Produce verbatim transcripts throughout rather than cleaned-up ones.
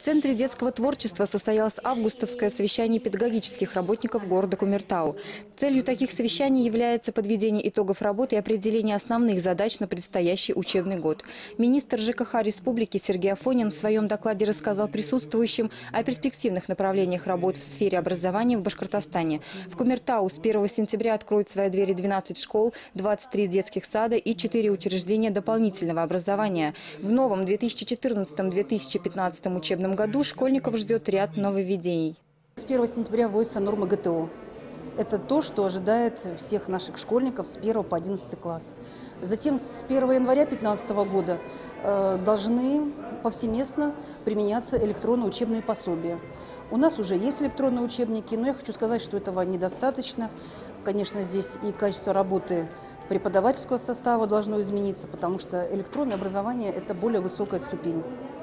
Центре детского творчества состоялось августовское совещание педагогических работников города Кумертау. Целью таких совещаний является подведение итогов работы и определение основных задач на предстоящий учебный год. Министр ЖКХ республики Сергей Афонин в своем докладе рассказал присутствующим о перспективных направлениях работ в сфере образования в Башкортостане. В Кумертау с первого сентября откроют свои двери двенадцать школ, двадцать три детских сада и четыре учреждения дополнительного образования. В новом две тысячи четырнадцатом — две тысячи пятнадцатом учебном году школьников ждет ряд нововведений. С первого сентября вводятся нормы ГТО. Это то, что ожидает всех наших школьников с первого по одиннадцатый класс. Затем с первого января две тысячи пятнадцатого года э, должны повсеместно применяться электронные учебные пособия. У нас уже есть электронные учебники, но я хочу сказать, что этого недостаточно. Конечно, здесь и качество работы преподавательского состава должно измениться, потому что электронное образование – это более высокая ступень.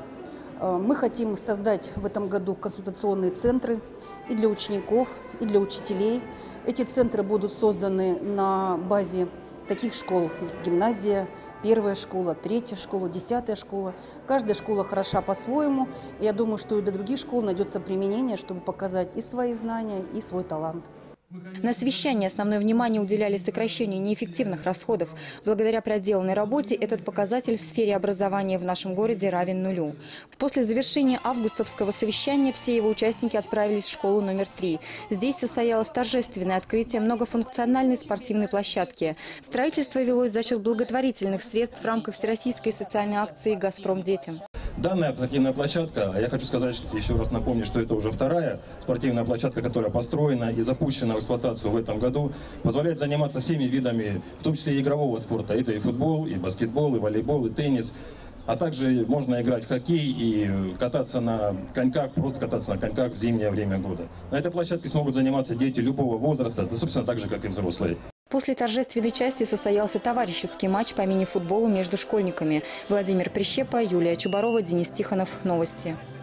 Мы хотим создать в этом году консультационные центры и для учеников, и для учителей. Эти центры будут созданы на базе таких школ: гимназия, первая школа, третья школа, десятая школа. Каждая школа хороша по-своему. Я думаю, что и для других школ найдется применение, чтобы показать и свои знания, и свой талант. На совещании основное внимание уделяли сокращению неэффективных расходов. Благодаря проделанной работе этот показатель в сфере образования в нашем городе равен нулю. После завершения августовского совещания все его участники отправились в школу номер три. Здесь состоялось торжественное открытие многофункциональной спортивной площадки. Строительство велось за счет благотворительных средств в рамках всероссийской социальной акции «Газпром детям». Данная спортивная площадка, я хочу сказать, еще раз напомнить, что это уже вторая спортивная площадка, которая построена и запущена в эксплуатацию в этом году, позволяет заниматься всеми видами, в том числе и игрового спорта. Это и футбол, и баскетбол, и волейбол, и теннис. А также можно играть в хоккей и кататься на коньках, просто кататься на коньках в зимнее время года. На этой площадке смогут заниматься дети любого возраста, собственно, так же, как и взрослые. После торжественной части состоялся товарищеский матч по мини-футболу между школьниками. Владимир Прищепа, Юлия Чубарова, Денис Тихонов. Новости.